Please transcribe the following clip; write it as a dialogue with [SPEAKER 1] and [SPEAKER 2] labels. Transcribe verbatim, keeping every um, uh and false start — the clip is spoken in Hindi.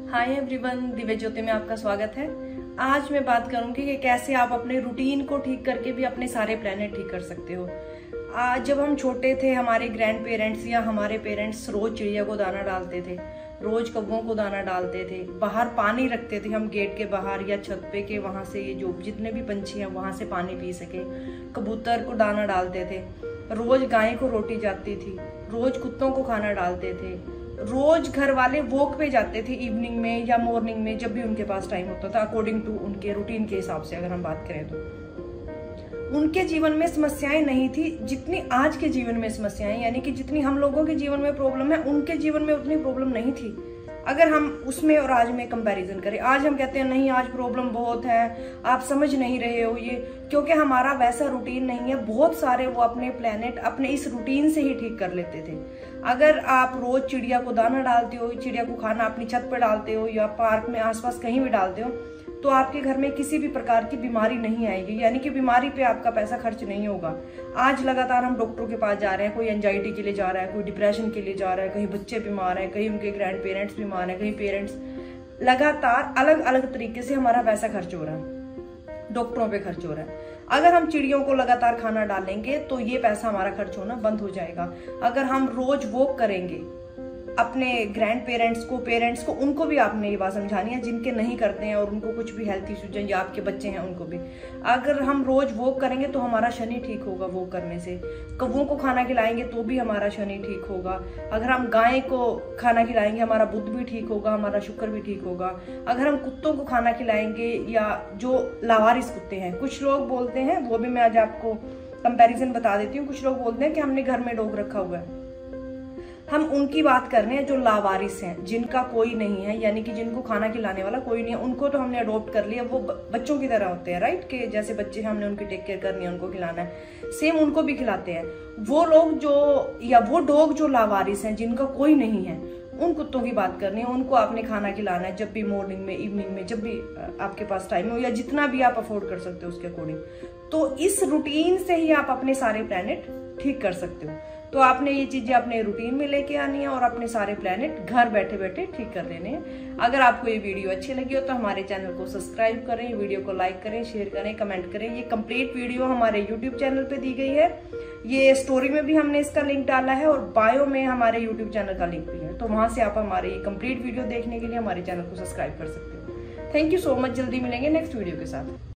[SPEAKER 1] हाय एवरीवन, दिव्य ज्योति में आपका स्वागत है। आज मैं बात करूंगी कि कैसे आप अपने रूटीन को ठीक करके भी अपने सारे प्लैनेट ठीक कर सकते हो। आज जब हम छोटे थे, हमारे ग्रैंड पेरेंट्स या हमारे पेरेंट्स रोज चिड़िया को दाना डालते थे, रोज कौवों को दाना डालते थे, बाहर पानी रखते थे हम गेट के बाहर या छत पे के, वहां से ये जो जितने भी पंछी हैं वहां से पानी पी सके। कबूतर को दाना डालते थे, रोज गाय को रोटी जाती थी, रोज कुत्तों को खाना डालते थे, रोज घर वाले वॉक पे जाते थे इवनिंग में या मॉर्निंग में, जब भी उनके पास टाइम होता था अकॉर्डिंग टू उनके रूटीन के हिसाब से। अगर हम बात करें तो उनके जीवन में समस्याएं नहीं थी जितनी आज के जीवन में समस्याएं, यानी कि जितनी हम लोगों के जीवन में प्रॉब्लम है उनके जीवन में उतनी प्रॉब्लम नहीं थी। अगर हम उसमें और आज में कंपैरिजन करें, आज हम कहते हैं नहीं आज प्रॉब्लम बहुत है, आप समझ नहीं रहे हो ये, क्योंकि हमारा वैसा रूटीन नहीं है। बहुत सारे वो अपने प्लेनेट अपने इस रूटीन से ही ठीक कर लेते थे। अगर आप रोज चिड़िया को दाना डालते हो, चिड़िया को खाना अपनी छत पर डालते हो या पार्क में आसपास कहीं भी डालते हो, तो आपके घर में किसी भी प्रकार की बीमारी नहीं आएगी, यानी कि बीमारी पे आपका पैसा खर्च नहीं होगा। आज लगातार हम डॉक्टरों के पास जा रहे हैं, कोई एंजाइटी के लिए जा रहा है, कोई डिप्रेशन के लिए जा रहा है, कहीं बच्चे बीमार हैं, कहीं उनके ग्रैंड पेरेंट्स बीमार हैं, कहीं पेरेंट्स, लगातार अलग अलग तरीके से हमारा पैसा खर्च हो रहा है, डॉक्टरों पे खर्च हो रहा है। अगर हम चिड़ियों को लगातार खाना डालेंगे तो ये पैसा हमारा खर्च होना बंद हो जाएगा। अगर हम रोज वॉक करेंगे, अपने ग्रैंड पेरेंट्स को पेरेंट्स को उनको भी आपने ये बात समझानी है, जिनके नहीं करते हैं और उनको कुछ भी हेल्थ इश्यूज हैं या आपके बच्चे हैं उनको भी। अगर हम रोज वॉक करेंगे तो हमारा शनि ठीक होगा वॉक करने से। कौवों को खाना खिलाएंगे तो भी हमारा शनि ठीक होगा। अगर हम गाय को खाना खिलाएंगे हमारा बुध भी ठीक होगा, हमारा शुक्र भी ठीक होगा। अगर हम कुत्तों को खाना खिलाएंगे या जो लावारिस कुत्ते हैं, कुछ लोग बोलते हैं, वो भी मैं आज आपको कंपैरिजन बता देती हूँ। कुछ लोग बोलते हैं कि हमने घर में डॉग रखा हुआ है, हम उनकी बात कर रहे हैं जो लावारिस हैं, जिनका कोई नहीं है, यानी कि जिनको खाना खिलाने वाला कोई नहीं है। उनको तो हमने अडॉप्ट कर लिया, वो बच्चों की तरह होते हैं, राइट, के जैसे बच्चे हैं, हमने उनकी टेक केयर करनी है, उनको खिलाना है, सेम उनको भी खिलाते हैं। वो लोग जो या वो डॉग जो लावारिस हैं, जिनका कोई नहीं है, उन कुत्तों की बात करनी है। उनको आपने खाना खिलाना है जब भी, मॉर्निंग में, इवनिंग में, जब भी आपके पास टाइम हो या जितना भी आप अफोर्ड कर सकते हो उसके अकॉर्डिंग। तो इस रूटीन से ही आप अपने सारे प्लैनेट ठीक कर सकते हो। तो आपने ये चीजें अपने रूटीन में लेके आनी है और अपने सारे प्लैनेट घर बैठे बैठे ठीक कर लेने हैं। अगर आपको ये वीडियो अच्छी लगी हो तो हमारे चैनल को सब्सक्राइब करें, वीडियो को लाइक करें, शेयर करें, कमेंट करें। ये कंप्लीट वीडियो हमारे यूट्यूब चैनल पे दी गई है, ये स्टोरी में भी हमने इसका लिंक डाला है और बायो में हमारे यूट्यूब चैनल का लिंक भी है। तो वहां से आप हमारे ये कंप्लीट वीडियो देखने के लिए हमारे चैनल को सब्सक्राइब कर सकते हो। थैंक यू सो मच, जल्दी मिलेंगे नेक्स्ट वीडियो के साथ।